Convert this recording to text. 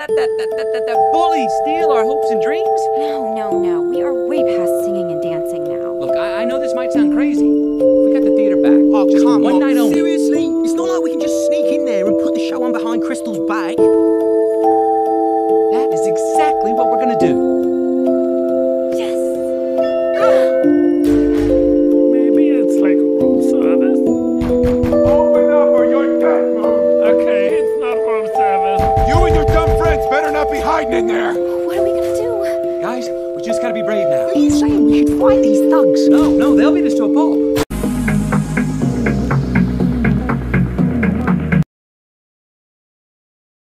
That bully steal our hopes and dreams? No. We are way past singing and dancing now. Look, I know this might sound crazy. We got the theater back. Oh, just come one on. night only. Seriously? It's not like we can just sneak in there and put the show on behind Crystal's back. That is exactly what we're gonna do. Yes! Maybe it's like room service? Open up or you're dead, Moon. Okay, it's not room service. You and your dumb friends better not be hiding in there. What are we gonna do? Guys, we just gotta be brave now. Are you saying we should fight these thugs? No, they'll beat us to a pulp.